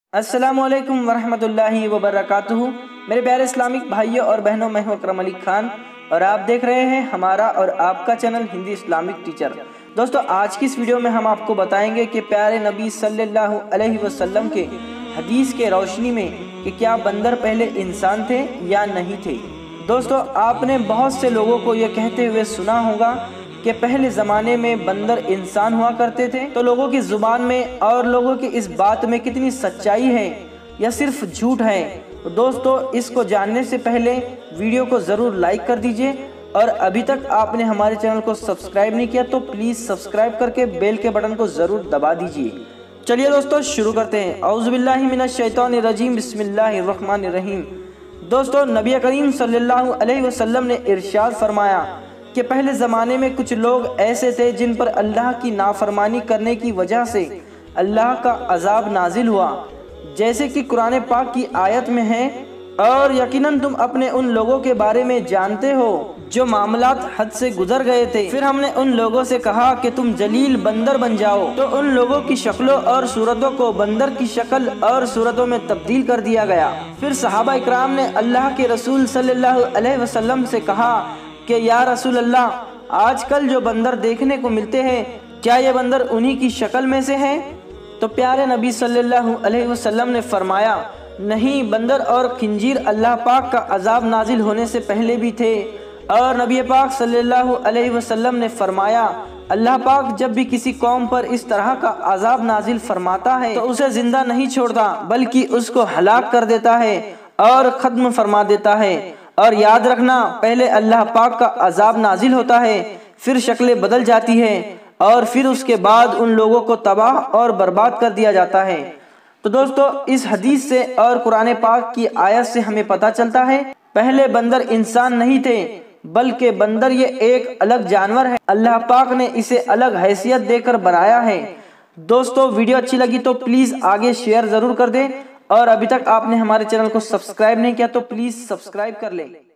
अस्सलामुअलैकुम वरहमतुल्लाहि वबरकातुहू। मेरे प्यारे इस्लामिक भाइयों और बहनों, मैं हूं अकरम अली खान और आप देख रहे हैं हमारा और आपका चैनल हिंदी इस्लामिक टीचर। दोस्तों, आज की इस वीडियो में हम आपको बताएंगे कि प्यारे नबी सल्लल्लाहु अलैहि वसल्लम के हदीस के रोशनी में कि क्या बंदर पहले इंसान थे या नहीं थे। दोस्तों, आपने बहुत से लोगों को ये कहते हुए सुना होगा कि पहले ज़माने में बंदर इंसान हुआ करते थे। तो लोगों की ज़ुबान में और लोगों की इस बात में कितनी सच्चाई है या सिर्फ झूठ है। तो दोस्तों, इसको जानने से पहले वीडियो को ज़रूर लाइक कर दीजिए और अभी तक आपने हमारे चैनल को सब्सक्राइब नहीं किया तो प्लीज़ सब्सक्राइब करके बेल के बटन को ज़रूर दबा दीजिए। चलिए दोस्तों, शुरू करते हैं। औज़ु बिल्लाहि मिनश शैतानिर रजीम, बिस्मिल्लाहिर रहमानिर रहीम। दोस्तों, नबी करीम सल्लल्लाहु अलैहि वसल्लम ने इरशाद फरमाया कि पहले ज़माने में कुछ लोग ऐसे थे जिन पर अल्लाह की नाफरमानी करने की वजह से अल्लाह का अजाब नाजिल हुआ, जैसे कि कुरान पाक की आयत में है, और यकीनन तुम अपने उन लोगों के बारे में जानते हो जो मामलात हद से गुजर गए थे। फिर हमने उन लोगों से कहा कि तुम जलील बंदर बन जाओ, तो उन लोगों की शक्लों और सूरतों को बंदर की शक्ल और सूरतों में तब्दील कर दिया गया। फिर सहाबा इकराम ने अल्लाह के रसूल सल्लल्लाहु अलैहि वसल्लम से कहा कि या रसूल अल्लाह, आजकल जो बंदर देखने को मिलते हैं, क्या ये बंदर उन्हीं की शक्ल में से हैं? तो प्यारे नबी सल्लल्लाहु अलैहि वसल्लम ने फरमाया, नहीं, बंदर और खिंजीर अल्लाह पाक का अजाब नाजिल होने से पहले भी थे। और नबी पाक सल्लल्लाहु अलैहि वसल्लम ने फरमाया, अल्लाह पाक जब भी किसी कौम पर इस तरह का अजाब नाजिल फरमाता है तो उसे जिंदा नहीं छोड़ता, बल्कि उसको हलाक कर देता है और ख़त्म फरमा देता है। और याद रखना, पहले अल्लाह पाक का अजाब नाजिल होता है, फिर शक्लें बदल जाती है और फिर उसके बाद उन लोगों को तबाह और बर्बाद कर दिया जाता है। तो दोस्तों, इस हदीस से और कुरान पाक की आयत से हमें पता चलता है पहले बंदर इंसान नहीं थे, बल्कि बंदर ये एक अलग जानवर है। अल्लाह पाक ने इसे अलग हैसियत देकर बनाया है। दोस्तों, वीडियो अच्छी लगी तो प्लीज़ आगे शेयर ज़रूर कर दें और अभी तक आपने हमारे चैनल को सब्सक्राइब नहीं किया तो प्लीज़ सब्सक्राइब कर लें।